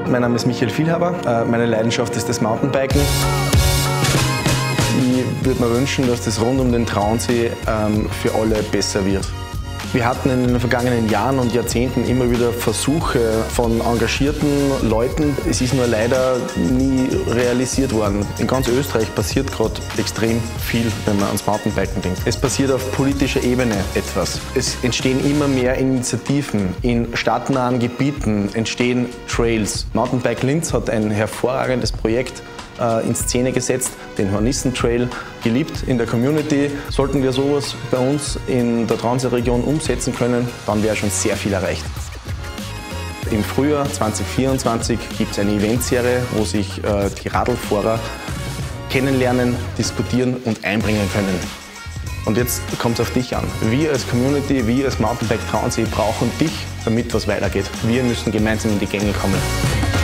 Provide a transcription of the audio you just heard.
Mein Name ist Michael Vielhaber. Meine Leidenschaft ist das Mountainbiken. Ich würde mir wünschen, dass das rund um den Traunsee für alle besser wird. Wir hatten in den vergangenen Jahren und Jahrzehnten immer wieder Versuche von engagierten Leuten. Es ist nur leider nie realisiert worden. In ganz Österreich passiert gerade extrem viel, wenn man ans Mountainbiken denkt. Es passiert auf politischer Ebene etwas. Es entstehen immer mehr Initiativen. In stadtnahen Gebieten entstehen Trails. Mountainbike Linz hat ein hervorragendes Projekt in Szene gesetzt, den Hornissen-Trail, geliebt in der Community. Sollten wir sowas bei uns in der Traunsee-Region umsetzen können, dann wäre schon sehr viel erreicht. Im Frühjahr 2024 gibt es eine Eventserie, wo sich die Radlfahrer kennenlernen, diskutieren und einbringen können. Und jetzt kommt es auf dich an. Wir als Community, wir als Mountainbike Traunsee brauchen dich, damit was weitergeht. Wir müssen gemeinsam in die Gänge kommen.